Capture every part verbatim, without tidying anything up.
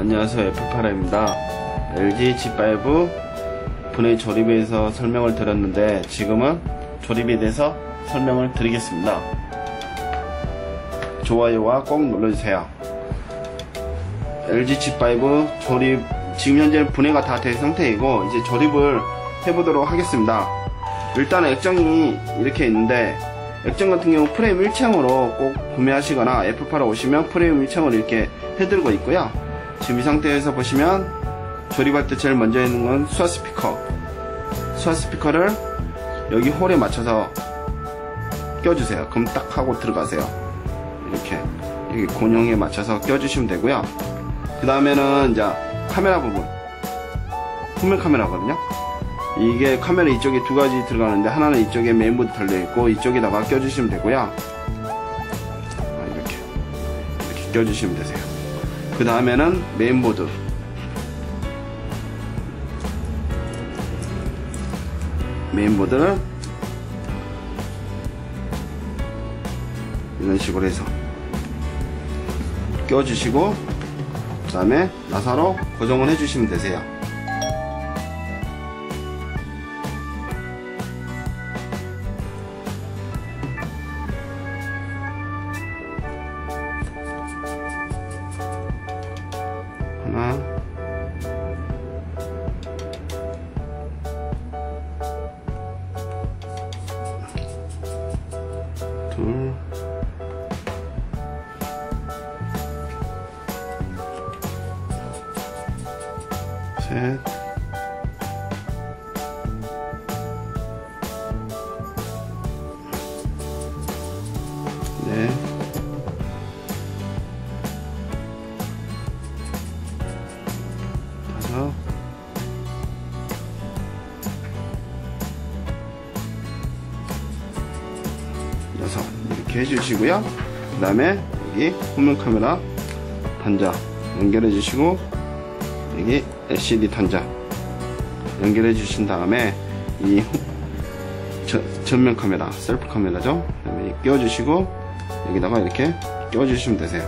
안녕하세요, 에프팔아입니다. 엘지 지 파이브 분해 조립에 대해서 설명을 드렸는데 지금은 조립에 대해서 설명을 드리겠습니다. 좋아요와 꼭 눌러주세요. 엘지 지 파이브 조립, 지금 현재 분해가 다 된 상태이고 이제 조립을 해보도록 하겠습니다. 일단 액정이 이렇게 있는데, 액정 같은 경우 프레임 일창으로 꼭 구매하시거나 에프팔아 오시면 프레임 일창으로 이렇게 해들고 있고요. 지금 이 상태에서 보시면 조립할 때 제일 먼저 있는 건 수화 스피커. 수화 스피커를 여기 홀에 맞춰서 껴주세요. 그럼 딱 하고 들어가세요. 이렇게 여기 곤형에 맞춰서 껴주시면 되고요. 그 다음에는 이제 카메라 부분, 후면 카메라거든요. 이게 카메라 이쪽에 두 가지 들어가는데, 하나는 이쪽에 메인보드 달려있고 이쪽에다가 껴주시면 되고요. 이렇게 이렇게 껴주시면 되세요. 그 다음에는 메인보드, 메인보드를 이런 식으로 해서 껴주시고, 그 다음에 나사로 고정을 해주시면 되세요. 하나, 둘, 셋, 넷, 다섯, 여섯, 이렇게 해주시고요. 그 다음에 여기 후면 카메라 단자 연결해 주시고, 여기 엘시디 단자 연결해 주신 다음에 이 후, 저, 전면 카메라, 셀프 카메라죠. 그 다음에 끼워 주시고 여기다가 이렇게 끼워 주시면 되세요.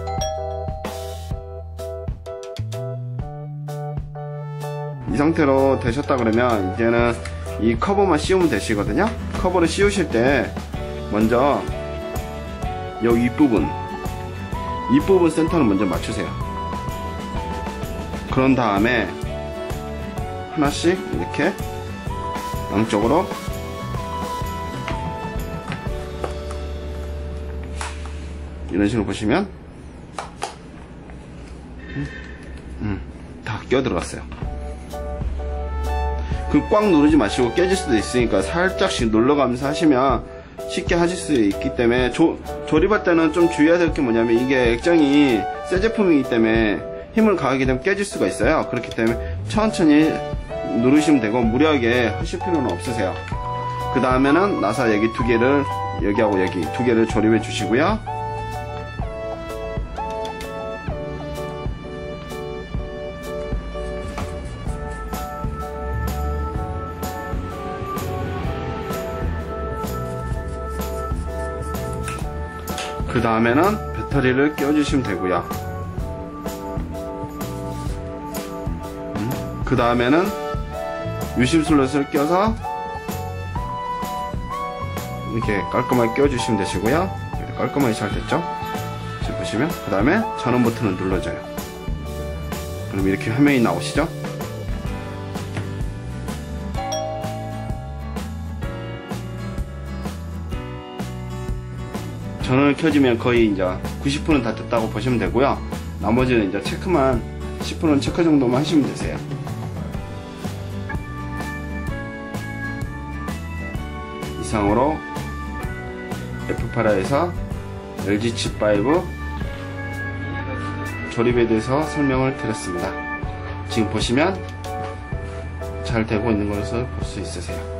이 상태로 되셨다 그러면 이제는 이 커버만 씌우면 되시거든요. 커버를 씌우실 때 먼저 여기 윗부분, 윗부분 센터를 먼저 맞추세요. 그런 다음에 하나씩 이렇게 양쪽으로 이런 식으로 보시면 음, 음, 다 끼어 들어갔어요. 그 꽉 누르지 마시고 깨질 수도 있으니까 살짝씩 눌러가면서 하시면 쉽게 하실 수 있기 때문에, 조, 조립할 때는 좀 주의해야 될 게 뭐냐면, 이게 액정이 새 제품이기 때문에 힘을 가하게 되면 깨질 수가 있어요. 그렇기 때문에 천천히 누르시면 되고 무리하게 하실 필요는 없으세요. 그 다음에는 나사 여기 두 개를, 여기하고 여기 두 개를 조립해 주시고요. 그 다음에는 배터리를 껴주시면 되고요. 음, 그 다음에는 유심 슬롯을 껴서 이렇게 깔끔하게 껴주시면 되시고요. 깔끔하게 잘 됐죠? 지금 보시면, 그 다음에 전원 버튼을 눌러줘요. 그럼 이렇게 화면이 나오시죠? 전원을 켜지면 거의 이제 구십 퍼센트는 다 됐다고 보시면 되고요. 나머지는 이제 체크만 십 퍼센트 체크 정도만 하시면 되세요. 이상으로 에프팔아에서 엘지 지 파이브 조립에 대해서 설명을 드렸습니다. 지금 보시면 잘 되고 있는 것을 볼 수 있으세요.